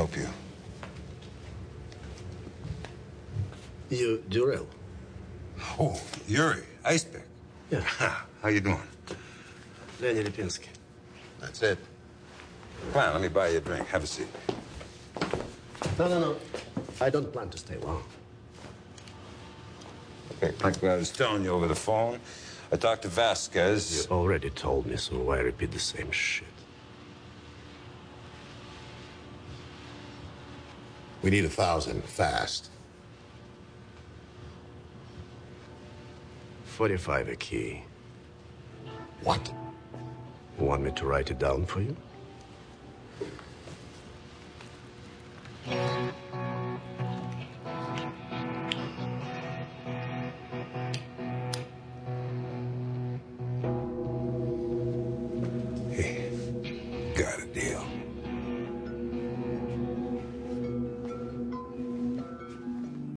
help you? You, Durrell. Oh, Yuri, Icepick. Yeah. How you doing? Lenny Lipinski. That's it. Come on, let me buy you a drink. Have a seat. No. I don't plan to stay long. Okay, like I was telling you over the phone, I talked to Vasquez. You already told me, so why repeat the same shit? We need 1,000, fast. 45 a key. What? Want me to write it down for you?